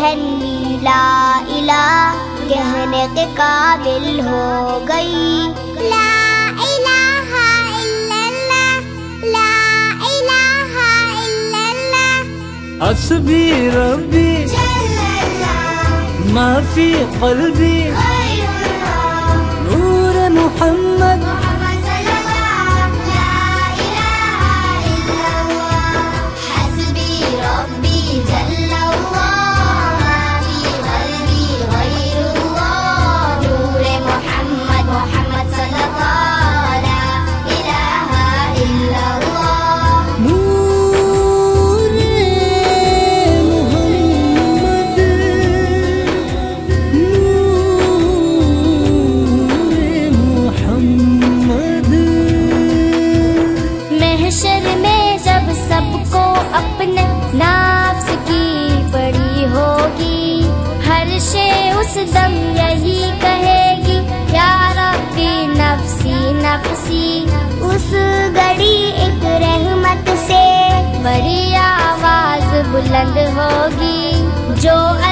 बहन भी ला इलाह कहने के काबिल हो गई। ला इलाहा इल्लल्लाह, ला इलाहा इल्लल्लाह। हस्बी रब्बी माफी क़ल्बी नूर मुहम्मद। सबको अपने नफ्स की पड़ी होगी, हर शे उस दम यही कहेगी या रब्बी नफ्सी नफ्सी। उस घड़ी एक रहमत से बड़ी आवाज बुलंद होगी जो